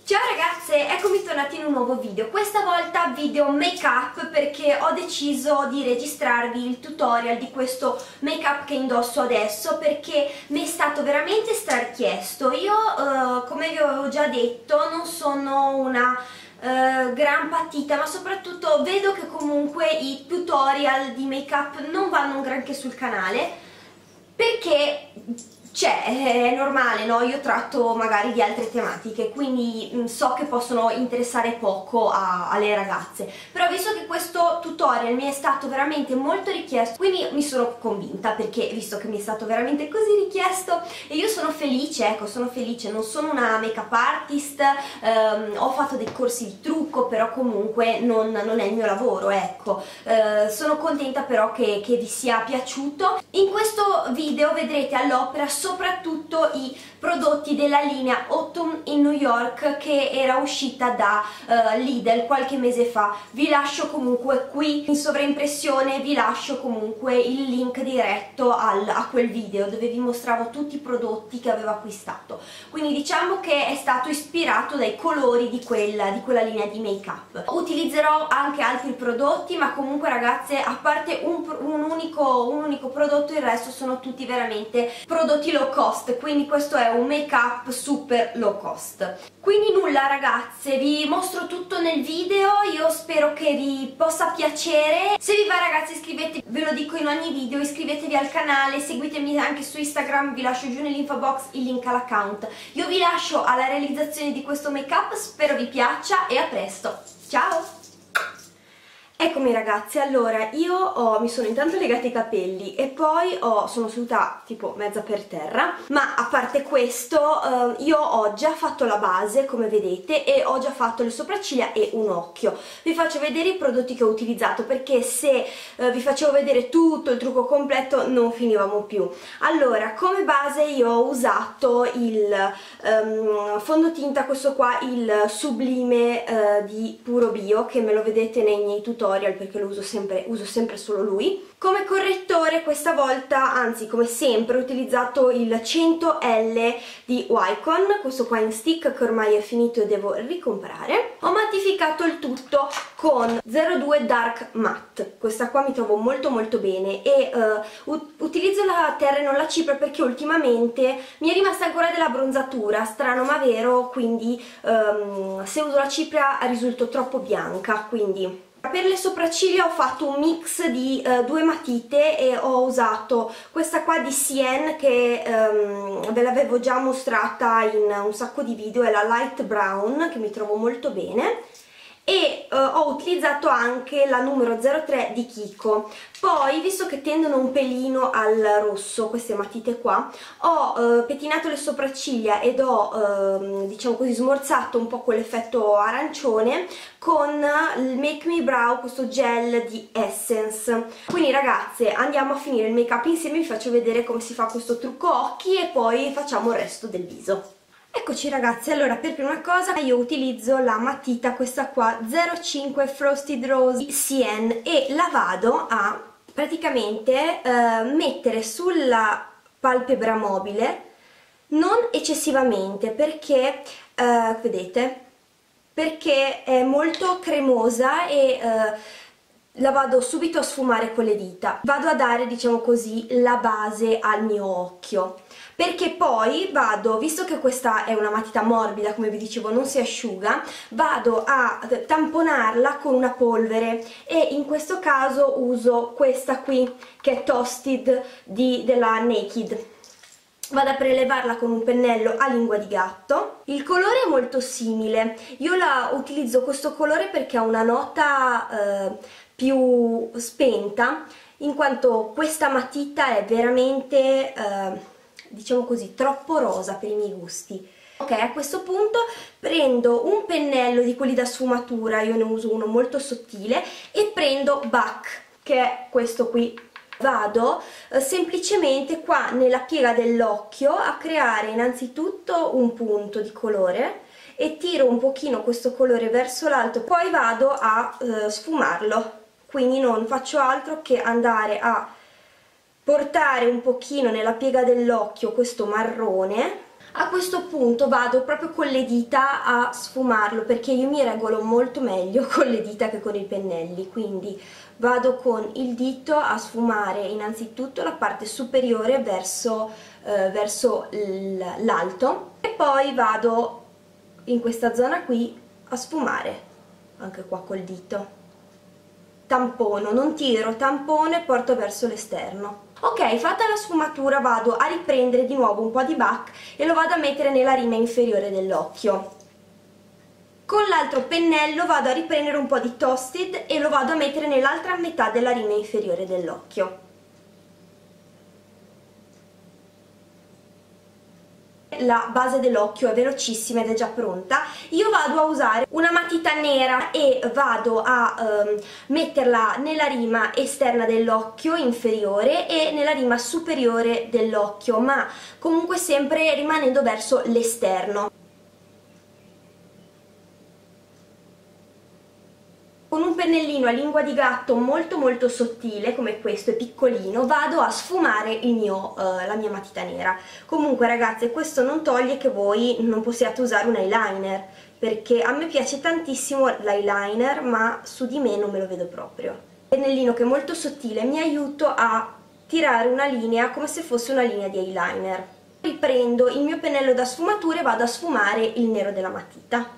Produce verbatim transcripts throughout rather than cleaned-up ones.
Ciao ragazze, eccomi tornati in un nuovo video, questa volta video make up perché ho deciso di registrarvi il tutorial di questo make up che indosso adesso perché mi è stato veramente strarichiesto. Io eh, come vi avevo già detto non sono una eh, gran patita, ma soprattutto vedo che comunque i tutorial di make up non vanno un granché sul canale perché cioè, è normale, no? Io tratto magari di altre tematiche, quindi mh, so che possono interessare poco a, alle ragazze, però visto che questo tutorial mi è stato veramente molto richiesto, quindi mi sono convinta, perché visto che mi è stato veramente così richiesto e io sono felice, ecco, sono felice, non sono una make up artist, ehm, ho fatto dei corsi di trucco, però comunque non, non è il mio lavoro, ecco. Eh, sono contenta però che, che vi sia piaciuto. In questo video vedrete all'opera soprattutto i prodotti della linea Autumn in New York che era uscita da uh, Lidl qualche mese fa. Vi lascio comunque qui in sovraimpressione, vi lascio comunque il link diretto al, a quel video dove vi mostravo tutti i prodotti che avevo acquistato, quindi diciamo che è stato ispirato dai colori di quella, di quella linea di make up. Utilizzerò anche altri prodotti, ma comunque ragazze, a parte un, un, unico, un unico prodotto, il resto sono tutti veramente prodotti low cost, quindi questo è un make up super low cost. Quindi nulla ragazze, vi mostro tutto nel video, io spero che vi possa piacere. Se vi va ragazzi iscrivetevi, ve lo dico in ogni video, iscrivetevi al canale, seguitemi anche su Instagram, vi lascio giù nell'info box il link all'account. Io vi lascio alla realizzazione di questo make up, spero vi piaccia e a presto, ciao! Eccomi ragazzi, allora io ho, mi sono intanto legati i capelli e poi ho, sono seduta tipo mezza per terra, ma a parte questo eh, io ho già fatto la base come vedete e ho già fatto le sopracciglia e un occhio. Vi faccio vedere i prodotti che ho utilizzato perché se eh, vi facevo vedere tutto il trucco completo non finivamo più. Allora, come base io ho usato il um, fondotinta, questo qua, il Sublime eh, di Puro Bio, che me lo vedete nei miei tutorial perché lo uso sempre, uso sempre solo lui. Come correttore questa volta, anzi come sempre, ho utilizzato il cento L di Wycon, questo qua in stick che ormai è finito e devo ricomprare. Ho mattificato il tutto con zero due Dark Matte, questa qua mi trovo molto molto bene e uh, utilizzo la Terra e non la cipria perché ultimamente mi è rimasta ancora della bronzatura, strano ma vero, quindi um, se uso la cipria risulto troppo bianca, quindi... Per le sopracciglia ho fatto un mix di uh, due matite e ho usato questa qua di Sien che um, ve l'avevo già mostrata in un sacco di video, è la Light Brown che mi trovo molto bene, e uh, ho utilizzato anche la numero zero tre di Kiko. Poi, visto che tendono un pelino al rosso queste matite qua, ho uh, pettinato le sopracciglia ed ho uh, diciamo così smorzato un po' quell'effetto arancione con il Make Me Brow, questo gel di Essence. Quindi ragazze, andiamo a finire il make up insieme, vi faccio vedere come si fa questo trucco occhi e poi facciamo il resto del viso. Eccoci ragazzi, allora per prima cosa io utilizzo la matita, questa qua zero cinque Frosted Rose Sien, e la vado a praticamente eh, mettere sulla palpebra mobile, non eccessivamente perché, eh, vedete, perché è molto cremosa e eh, la vado subito a sfumare con le dita. Vado a dare, diciamo così, la base al mio occhio, perché poi vado, visto che questa è una matita morbida, come vi dicevo, non si asciuga, vado a tamponarla con una polvere e in questo caso uso questa qui che è Toasted di, della Naked. Vado a prelevarla con un pennello a lingua di gatto. Il colore è molto simile, io la utilizzo questo colore perché ha una nota eh, più spenta, in quanto questa matita è veramente eh, diciamo così troppo rosa per i miei gusti. Ok, a questo punto prendo un pennello di quelli da sfumatura, io ne uso uno molto sottile, e prendo Buck, che è questo qui. Vado eh, semplicemente qua nella piega dell'occhio a creare innanzitutto un punto di colore e tiro un pochino questo colore verso l'alto, poi vado a eh, sfumarlo, quindi non faccio altro che andare a portare un pochino nella piega dell'occhio questo marrone A questo punto vado proprio con le dita a sfumarlo, perché io mi regolo molto meglio con le dita che con i pennelli, quindi vado con il dito a sfumare innanzitutto la parte superiore verso, eh, verso l'alto, e poi vado in questa zona qui a sfumare anche qua col dito. Tampono, non tiro, tampono e porto verso l'esterno. Ok, fatta la sfumatura vado a riprendere di nuovo un po' di Buck e lo vado a mettere nella rima inferiore dell'occhio. Con l'altro pennello vado a riprendere un po' di Toasted e lo vado a mettere nell'altra metà della rima inferiore dell'occhio. La base dell'occhio è velocissima ed è già pronta. Io vado a usare una matita nera e vado a ehm, metterla nella rima esterna dell'occhio inferiore e nella rima superiore dell'occhio, ma comunque sempre rimanendo verso l'esterno. Con un pennellino a lingua di gatto molto molto sottile come questo, è piccolino, vado a sfumare il mio, uh, la mia matita nera. Comunque ragazze, questo non toglie che voi non possiate usare un eyeliner, perché a me piace tantissimo l'eyeliner, ma su di me non me lo vedo proprio. Il pennellino che è molto sottile mi aiuta a tirare una linea come se fosse una linea di eyeliner. Riprendo il mio pennello da sfumature e vado a sfumare il nero della matita.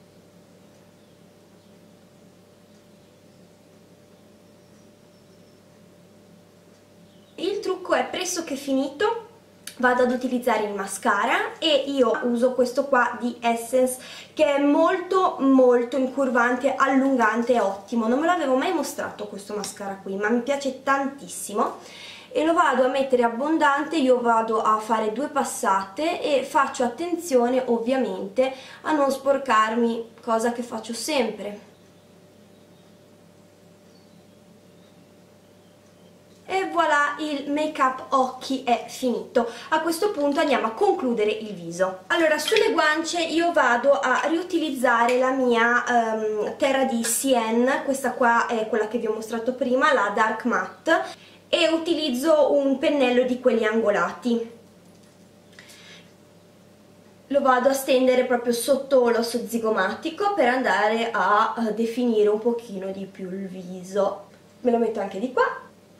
Il trucco è pressoché finito, vado ad utilizzare il mascara e io uso questo qua di Essence che è molto molto incurvante, allungante e ottimo. Non me l'avevo mai mostrato questo mascara qui, ma mi piace tantissimo e lo vado a mettere abbondante. Io vado a fare due passate e faccio attenzione ovviamente a non sporcarmi, cosa che faccio sempre. E voilà, il make up occhi è finito. A questo punto andiamo a concludere il viso. Allora, sulle guance io vado a riutilizzare la mia um, terra di Sienne, questa qua è quella che vi ho mostrato prima, la Dark Matte, e utilizzo un pennello di quelli angolati. Lo vado a stendere proprio sotto l'osso zigomatico per andare a definire un pochino di più il viso. Me lo metto anche di qua.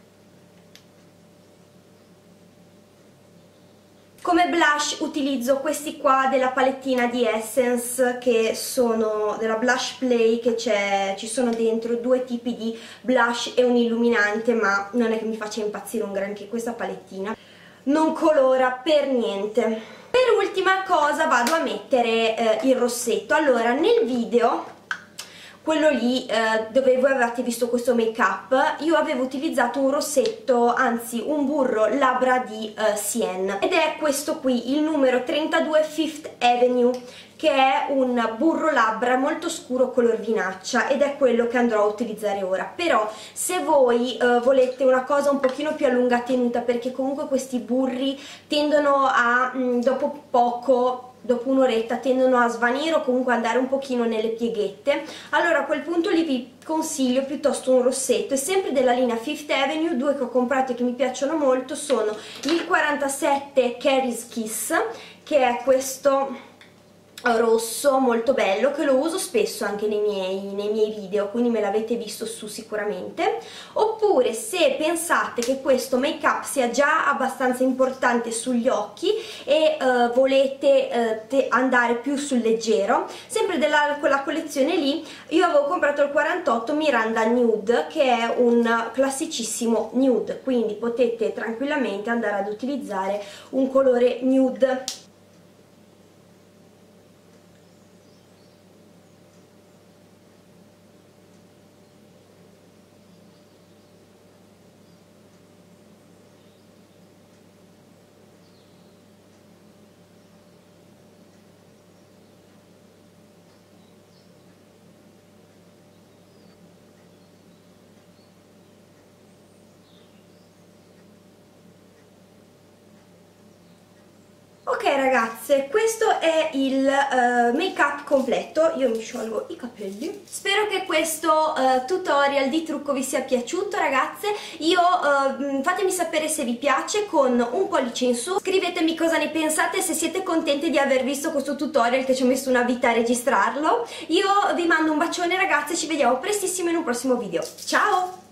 Come blush utilizzo questi qua della palettina di Essence, che sono della Blush Play, che ci sono dentro due tipi di blush e un illuminante, ma non è che mi faccia impazzire un granché questa palettina, non colora per niente. Per ultima cosa vado a mettere eh, il rossetto. Allora, nel video, quello lì eh, dove voi avevate visto questo make up, io avevo utilizzato un rossetto, anzi un burro labbra di eh, Sienne, ed è questo qui, il numero trentadue Fifth Avenue, che è un burro labbra molto scuro color vinaccia, ed è quello che andrò a utilizzare ora. Però se voi eh, volete una cosa un pochino più a lunga tenuta, perché comunque questi burri tendono a, mh, dopo poco, dopo un'oretta tendono a svanire o comunque andare un pochino nelle pieghette, allora a quel punto lì vi consiglio piuttosto un rossetto. E sempre della linea Fifth Avenue, due che ho comprato e che mi piacciono molto sono il quarantasette Carrie's Kiss, che è questo rosso molto bello, che lo uso spesso anche nei miei, nei miei video, quindi me l'avete visto su sicuramente. Oppure se pensate che questo make up sia già abbastanza importante sugli occhi e uh, volete uh, andare più sul leggero, sempre della quella collezione lì, io avevo comprato il quarantotto Miranda Nude, che è un classicissimo nude, quindi potete tranquillamente andare ad utilizzare un colore nude. Ok ragazze, questo è il uh, make up completo, io mi sciolgo i capelli. Spero che questo uh, tutorial di trucco vi sia piaciuto ragazze, io uh, fatemi sapere se vi piace con un pollice in su, scrivetemi cosa ne pensate, se siete contenti di aver visto questo tutorial che ci ho messo una vita a registrarlo. Io vi mando un bacione ragazze, ci vediamo prestissimo in un prossimo video, ciao!